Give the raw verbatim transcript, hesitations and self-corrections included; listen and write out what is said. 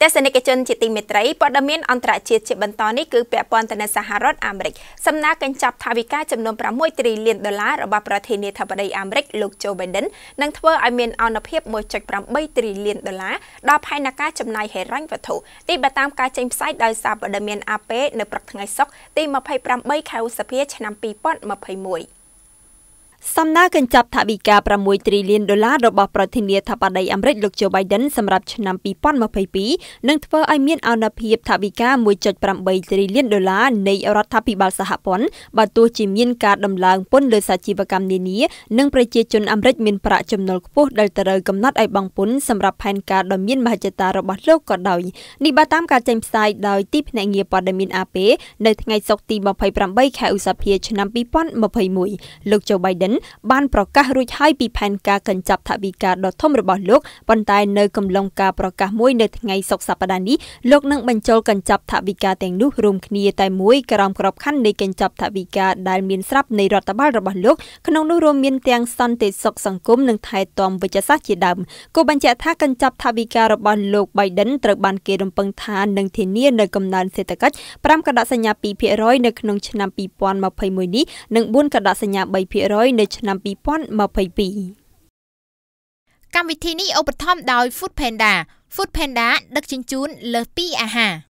សនិកជនជាទីមេត្រីព័ត៌មានអន្តរជាតិជាបន្តនេះគឺពាក់ព័ន្ធទៅនឹងសហរដ្ឋអាមេរិកសំណើកញ្ចប់ថវិកាចំនួនប្រាំមួយទ្រីលានដុល្លាររបស់ប្រធានាធិបតីអាមេរិកលោក Joe Biden នឹងធ្វើឲ្យមានអនុភាព មួយចុចប្រាំបីទ្រីលានដុល្លារដល់ផែនការចំណាយហិរញ្ញវត្ថុទីបើតាមការចេញផ្សាយដោយសារព័ត៌មាន A P នៅព្រឹកថ្ងៃសុក្រទី ម្ភៃប្រាំបី ខែឧសភាឆ្នាំពីរពាន់ម្ភៃមួយ សំណើកញ្ចប់ថវិកាប្រាំមួយទ្រីលានដុល្លាររបស់ប្រធានាធិបតីអាមេរិកលោក Joe Biden សម្រាប់ឆ្នាំពីរពាន់ម្ភៃពីរនឹងធ្វើឲ្យមានអនុភាពថវិកា មួយចុចប្រាំបីទ្រីលានដុល្លារនៃរដ្ឋាភិបាលសហព័ន្ធបើទោះជាមានការដំឡើងពន្ធលើសាជីវកម្មនានានិងប្រជាជនអាមេរិកមានប្រាក់ចំណូលខ្ពស់ដែលត្រូវកំណត់ឲ្យបង់ពន្ធសម្រាប់ផែនការដ៏មានមហិច្ឆតារបស់លោកក៏ដោយនេះបើតាមការចេញផ្សាយដោយទីភ្នាក់ងារព័ត៌មាន A P នៅថ្ងៃសុក្រទី ម្ភៃប្រាំបី ខែឧសភាឆ្នាំពីរពាន់ម្ភៃមួយលោក Joe Bidenបានប្រកាសរួចហើយពីផែនការកញ្ចប់ថវិកាដ៏ធំរបស់លោកប៉ុន្តែនៅកំឡុងការប្រកាសមួយនៅថ្ងៃសុក្រសប្តាហ៍នេះលោកនឹងបញ្ចូលកញ្ចប់ថវិកាទាំងនោះរួមគ្នាតែមួយក្រោមក្របខ័ណ្ឌនៃកញ្ចប់ថវិកាដែលមានស្រាប់នៃរដ្ឋបាលរបស់លោកក្នុងនោះរួមមានទាំងសន្តិសុខសង្គមនិងថែទាំវិជ្ជសាស្ត្រជាដើមគូបញ្ជាក់ថាកញ្ចប់ថវិការបស់លោក Biden ត្រូវបានគេរំពឹងថានឹងធានានៅកំណើនសេដ្ឋកិច្ចប្រាំកណ្ដាសញ្ញាពីរភាគរយនៅក្នុងឆ្នាំពីរពាន់ម្ភៃមួយនេះនិងបួនកណ្ដាសញ្ញាបីភាគរយនៅឆ្នាំពីរពាន់ម្ភៃពីរកម្មវិធីនេះឧបត្ថម្ភដោយ Food Panda Food Panda ដឹកជញ្ជូនលើសពីអាហារ